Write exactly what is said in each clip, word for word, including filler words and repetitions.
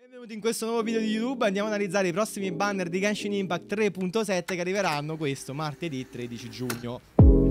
Benvenuti in questo nuovo video di YouTube. Andiamo ad analizzare i prossimi banner di Genshin Impact tre punto sette che arriveranno questo martedì tredici giugno.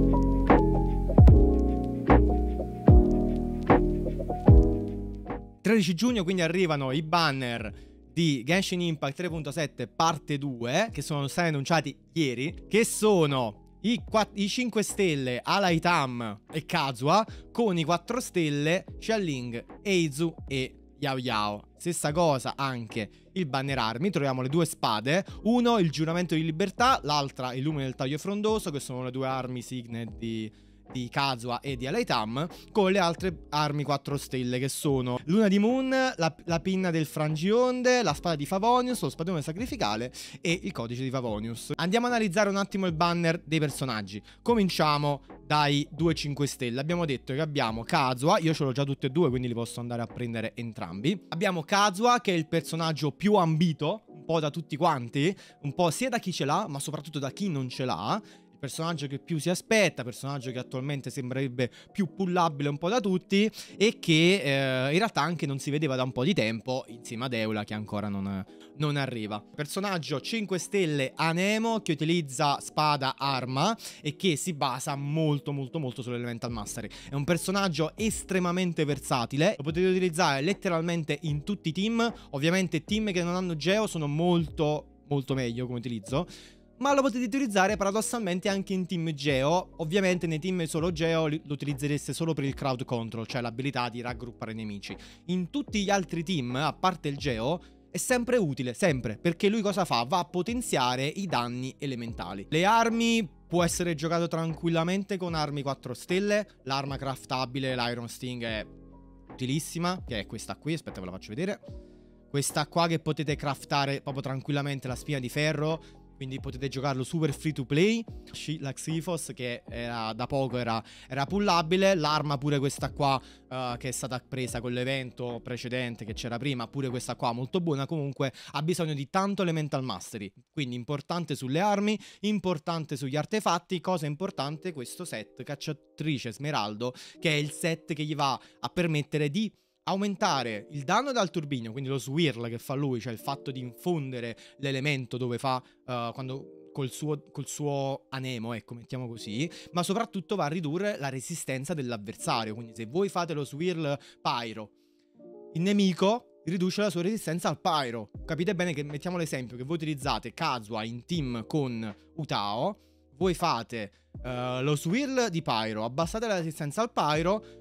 tredici giugno quindi arrivano i banner di Genshin Impact tre punto sette parte due, che sono stati annunciati ieri, che sono i, i cinque stelle Alaitam e Kazuha con i quattro stelle Xialing, Eizu e Yao Yao. Stessa cosa anche il banner armi, troviamo le due spade, uno il giuramento di libertà, l'altra il lume del taglio frondoso, che sono le due armi signet di, di Kazuha e di Alaitam, con le altre armi quattro stelle che sono Luna di Moon, la, la pinna del Frangionde, la spada di Favonius, lo spadone sacrificale e il codice di Favonius. Andiamo ad analizzare un attimo il banner dei personaggi. Cominciamo dai due cinque stelle. Abbiamo detto che abbiamo Kazuha, io ce l'ho già tutte e due quindi li posso andare a prendere entrambi. Abbiamo Kazuha, che è il personaggio più ambito un po' da tutti quanti, un po' sia da chi ce l'ha ma soprattutto da chi non ce l'ha. Personaggio che più si aspetta, personaggio che attualmente sembrerebbe più pullabile un po' da tutti e che eh, in realtà anche non si vedeva da un po' di tempo insieme ad Eula, che ancora non, non arriva. Personaggio cinque stelle Anemo, che utilizza spada arma e che si basa molto molto molto sull'Elemental Mastery. È un personaggio estremamente versatile, lo potete utilizzare letteralmente in tutti i team. Ovviamente team che non hanno Geo sono molto molto meglio come utilizzo, ma lo potete utilizzare paradossalmente anche in team Geo. Ovviamente nei team solo Geo lo utilizzereste solo per il crowd control, cioè l'abilità di raggruppare nemici. In tutti gli altri team, a parte il Geo, è sempre utile, sempre, perché lui cosa fa? Va a potenziare i danni elementali. Le armi può essere giocato tranquillamente con armi quattro stelle. L'arma craftabile, l'Iron Sting, è utilissima, che è questa qui, aspetta ve la faccio vedere. Questa qua che potete craftare proprio tranquillamente, la spina di ferro, quindi potete giocarlo super free to play. La Xifos, che era, da poco era, era pullabile. L'arma pure questa qua uh, che è stata presa con l'evento precedente che c'era prima, pure questa qua molto buona. Comunque ha bisogno di tanto Elemental Mastery, quindi importante sulle armi, importante sugli artefatti. Cosa importante, questo set Cacciatrice Smeraldo, che è il set che gli va a permettere di aumentare il danno dal turbinio, quindi lo swirl che fa lui, cioè il fatto di infondere l'elemento dove fa uh, quando col suo, col suo anemo, ecco, mettiamo così, ma soprattutto va a ridurre la resistenza dell'avversario. Quindi se voi fate lo swirl pyro, il nemico riduce la sua resistenza al pyro. Capite bene che, mettiamo l'esempio, che voi utilizzate Kazuha in team con Utao, voi fate uh, lo swirl di pyro, abbassate la resistenza al pyro,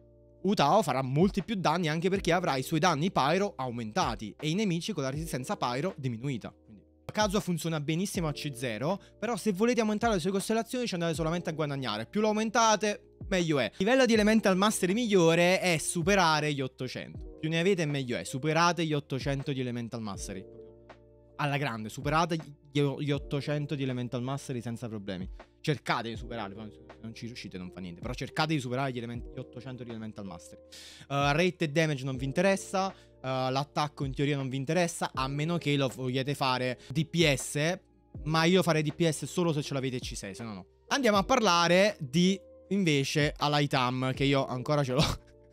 Utao farà molti più danni, anche perché avrà i suoi danni pyro aumentati e i nemici con la resistenza pyro diminuita. Quindi Kazuha funziona benissimo a C zero, però se volete aumentare le sue costellazioni ci andate solamente a guadagnare. Più lo aumentate, meglio è. Il livello di Elemental Mastery migliore è superare gli ottocento. Più ne avete meglio è. Superate gli ottocento di Elemental Mastery. Alla grande, superate gli ottocento di Elemental Mastery senza problemi. Cercate di superarli, se non ci riuscite non fa niente, però cercate di superare gli, gli ottocento di Elemental Mastery. uh, Rate e damage non vi interessa, uh, l'attacco in teoria non vi interessa, a meno che lo vogliate fare D P S, ma io farei D P S solo se ce l'avete C sei, se no no. Andiamo a parlare di invece Alaitam, che io ancora ce l'ho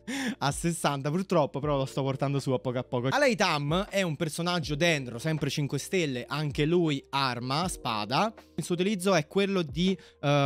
a sessanta purtroppo, però lo sto portando su a poco a poco. Alaitam è un personaggio dendro, sempre cinque stelle, anche lui arma, spada. Il suo utilizzo è quello di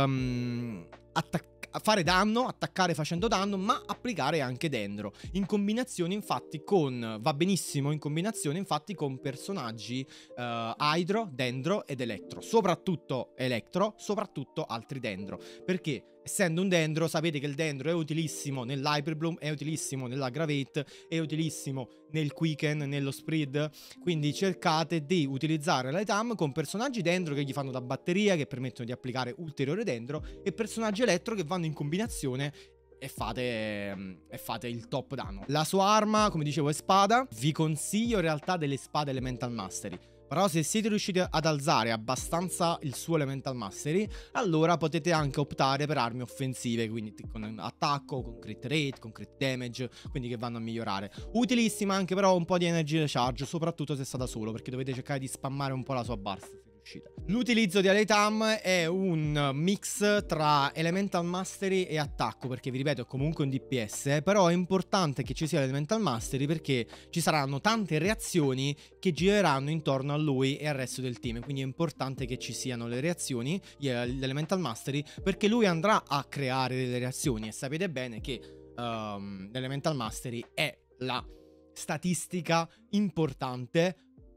um, fare danno, attaccare facendo danno, ma applicare anche dendro. In combinazione infatti con, va benissimo in combinazione infatti con personaggi uh, Hydro, Dendro ed Elettro. Soprattutto Elettro, soprattutto altri Dendro. Perché? Essendo un dendro, sapete che il dendro è utilissimo nell'Hyperbloom, è utilissimo nell'Aggravate, è utilissimo nel Quicken, nello Spread. Quindi cercate di utilizzare l'Alaitam con personaggi dendro che gli fanno da batteria, che permettono di applicare ulteriore dendro, e personaggi elettro che vanno in combinazione e fate, e fate il top danno. La sua arma, come dicevo, è spada. Vi consiglio in realtà delle spade Elemental Mastery, però se siete riusciti ad alzare abbastanza il suo Elemental Mastery, allora potete anche optare per armi offensive, quindi con attacco, con crit rate, con crit damage, quindi che vanno a migliorare. Utilissima anche però un po' di energy recharge, soprattutto se sta da solo, perché dovete cercare di spammare un po' la sua burst. uscite. L'utilizzo di Aleitam è un mix tra Elemental Mastery e attacco, perché vi ripeto è comunque un D P S, però è importante che ci sia l'Elemental Mastery perché ci saranno tante reazioni che gireranno intorno a lui e al resto del team, quindi è importante che ci siano le reazioni, l'Elemental Mastery, perché lui andrà a creare delle reazioni e sapete bene che um, l'Elemental Mastery è la statistica importante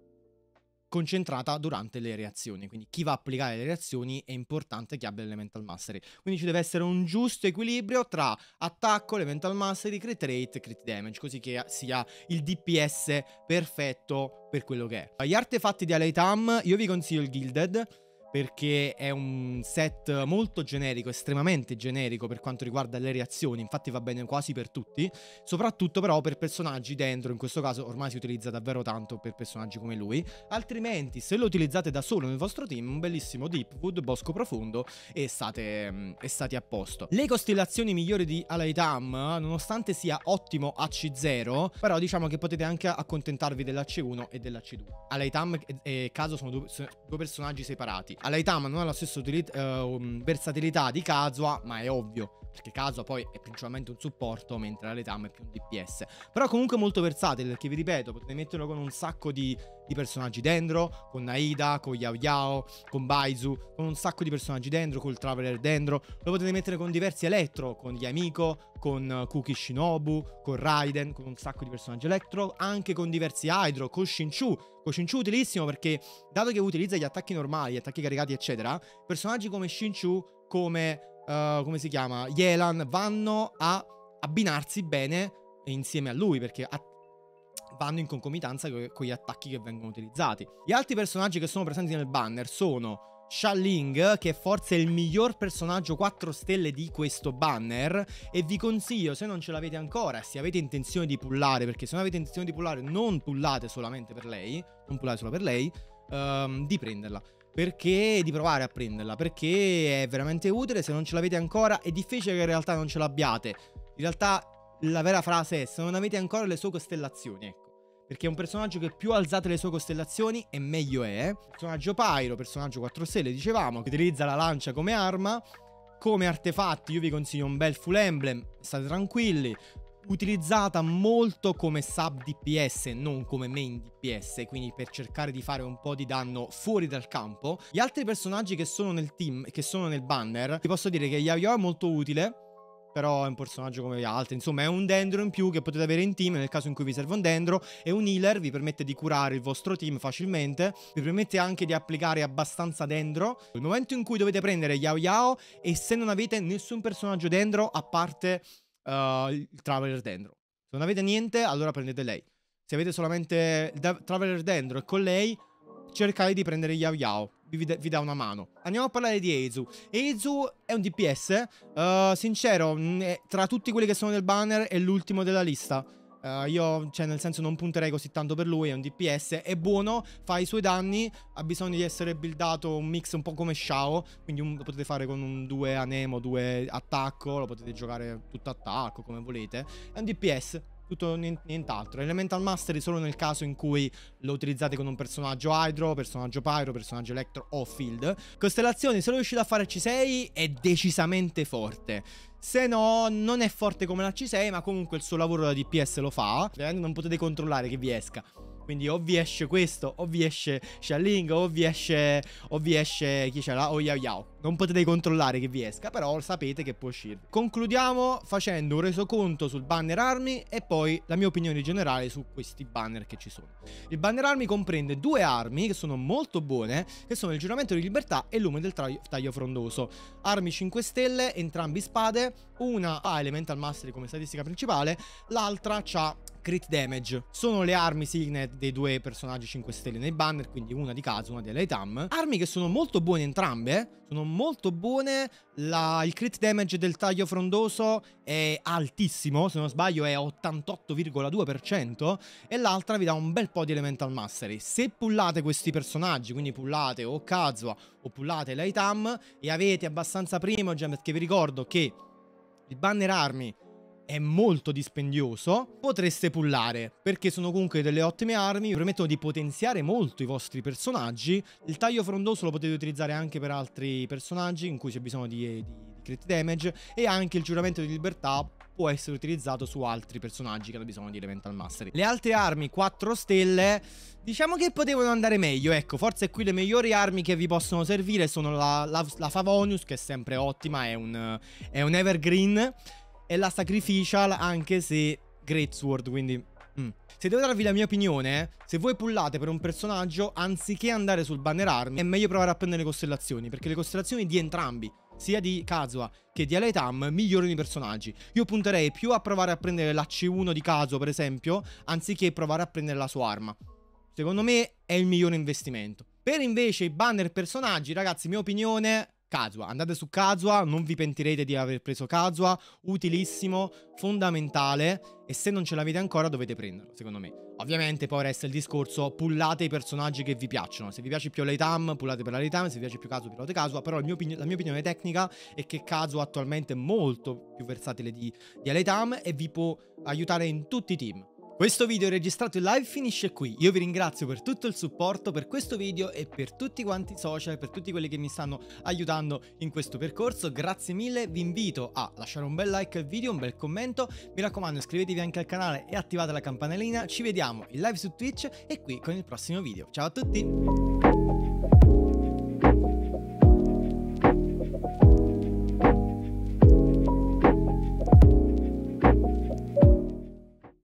concentrata durante le reazioni, quindi chi va a applicare le reazioni è importante che abbia l'Elemental Mastery, quindi ci deve essere un giusto equilibrio tra attacco, Elemental Mastery, crit rate e crit damage, così che sia il D P S perfetto per quello che è. Gli artefatti di Aleitam io vi consiglio il Gilded, perché è un set molto generico, estremamente generico per quanto riguarda le reazioni, infatti va bene quasi per tutti, soprattutto però per personaggi dentro, in questo caso ormai si utilizza davvero tanto per personaggi come lui, altrimenti se lo utilizzate da solo nel vostro team, un bellissimo Deepwood, Bosco Profondo e state, e state a posto. Le costellazioni migliori di Aleitam, nonostante sia ottimo A C zero, però diciamo che potete anche accontentarvi dell'A C uno e dell'A C due. Aleitam e Kazuo sono due, due personaggi separati. Aleitam non ha la stessa uh, versatilità di Kazuo, ma è ovvio, perché Kazuo poi è principalmente un supporto, mentre Aleitam è più un D P S. Però comunque molto versatile, perché vi ripeto, potete metterlo con un sacco di, di personaggi dentro, con Naida, con Yao Yao, con Baizu, con un sacco di personaggi dentro, col Traveler dentro. Lo potete mettere con diversi elettro, con Yamiko, con Kuki Shinobu, con Raiden, con un sacco di personaggi elettro, anche con diversi Hydro, con Shinchu. Con Shinchu utilissimo perché, dato che utilizza gli attacchi normali, gli attacchi caricati eccetera, personaggi come Shinchu, come, uh, come si chiama, Yelan, vanno a abbinarsi bene insieme a lui, perché vanno in concomitanza con gli attacchi che vengono utilizzati. Gli altri personaggi che sono presenti nel banner sono Xia Ling, che forse è il miglior personaggio quattro stelle di questo banner, e vi consiglio, se non ce l'avete ancora, se avete intenzione di pullare, perché se non avete intenzione di pullare non pullate solamente per lei, non pullate solo per lei, um, di prenderla, perché di provare a prenderla, perché è veramente utile. Se non ce l'avete ancora è difficile che in realtà non ce l'abbiate, in realtà la vera frase è se non avete ancora le sue costellazioni, ecco. Perché è un personaggio che più alzate le sue costellazioni e meglio è. Personaggio Pyro, personaggio quattro stelle, dicevamo, che utilizza la lancia come arma. Come artefatti io vi consiglio un bel Full Emblem, state tranquilli. Utilizzata molto come sub D P S, non come main D P S, quindi per cercare di fare un po' di danno fuori dal campo. Gli altri personaggi che sono nel team, che sono nel banner, vi posso dire che Yao Yao è molto utile, però è un personaggio come gli altri, insomma è un dendro in più che potete avere in team nel caso in cui vi serve un dendro, e un healer, vi permette di curare il vostro team facilmente, vi permette anche di applicare abbastanza dendro. Il momento in cui dovete prendere Yao Yao e se non avete nessun personaggio dendro a parte uh, il Traveler dendro, se non avete niente allora prendete lei, se avete solamente il Traveler dendro e con lei cercate di prendere Yao Yao, vi, vi dà una mano. Andiamo a parlare di Eizu. Eizu è un D P S, uh, sincero, mh, tra tutti quelli che sono nel banner è l'ultimo della lista. Uh, io, cioè nel senso, non punterei così tanto per lui, è un D P S, è buono, fa i suoi danni, ha bisogno di essere buildato un mix un po' come Shao, quindi un, lo potete fare con un due anemo, due attacco, lo potete giocare tutto attacco, come volete. È un D P S. Tutto nient'altro. Elemental Mastery solo nel caso in cui lo utilizzate con un personaggio Hydro, personaggio Pyro, personaggio Electro o Field. Costellazioni, se lo riuscite a fare C sei è decisamente forte. Se no, non è forte come la C sei, ma comunque il suo lavoro da D P S lo fa. Non potete controllare che vi esca. Quindi o vi esce questo, o vi esce Xia Ling, o vi esce, o vi esce chi c'è là, o Yao Yao. Non potete controllare che vi esca, però sapete che può uscire. Concludiamo facendo un resoconto sul banner armi e poi la mia opinione generale su questi banner che ci sono. Il banner armi comprende due armi che sono molto buone, che sono il giuramento di libertà e lume del taglio frondoso. Armi cinque stelle, entrambi spade, una ha Elemental Mastery come statistica principale, l'altra ha crit damage. Sono le armi signet dei due personaggi cinque stelle nei banner, quindi una di Kazuo, una di Aleitam. Armi che sono molto buone entrambe, sono molto buone. La, il crit damage del taglio frondoso è altissimo, se non sbaglio è ottantotto virgola due per cento, e l'altra vi dà un bel po' di Elemental Mastery. Se pullate questi personaggi, quindi pullate o Kazuo o pullate Aleitam e avete abbastanza Primogen, perché vi ricordo che il banner armi è molto dispendioso, potreste pullare, perché sono comunque delle ottime armi, vi permettono di potenziare molto i vostri personaggi. Il taglio frondoso lo potete utilizzare anche per altri personaggi in cui c'è bisogno di, di, di crit damage, e anche il giuramento di libertà può essere utilizzato su altri personaggi che hanno bisogno di Elemental Mastery. Le altre armi quattro stelle diciamo che potevano andare meglio, ecco, forse qui le migliori armi che vi possono servire sono la, la, la Favonius, che è sempre ottima, è un, è un evergreen, e la Sacrificial, anche se Greatsword, quindi mm. Se devo darvi la mia opinione, se voi pullate per un personaggio, anziché andare sul banner armi, è meglio provare a prendere le costellazioni, perché le costellazioni di entrambi, sia di Kazuha che di Alaitam, migliorano i personaggi. Io punterei più a provare a prendere la C uno di Kazuha, per esempio, anziché provare a prendere la sua arma. Secondo me è il migliore investimento. Per invece i banner personaggi, ragazzi, mia opinione, Kazuha. Andate su Kazuha, non vi pentirete di aver preso Kazuha, utilissimo, fondamentale, e se non ce l'avete ancora dovete prenderlo, secondo me. Ovviamente poi resta il discorso, pullate i personaggi che vi piacciono. Se vi piace più Alaitam, pullate per Alaitam, se vi piace più Kazuha, pullate Kazuha, però il mio la mia opinione tecnica è che Kazuha attualmente è molto più versatile di, di Alaitam e vi può aiutare in tutti i team. Questo video registrato in live finisce qui. Io vi ringrazio per tutto il supporto per questo video e per tutti quanti i social, per tutti quelli che mi stanno aiutando in questo percorso. Grazie mille, vi invito a lasciare un bel like al video, un bel commento. Mi raccomando, iscrivetevi anche al canale e attivate la campanellina. Ci vediamo in live su Twitch e qui con il prossimo video. Ciao a tutti!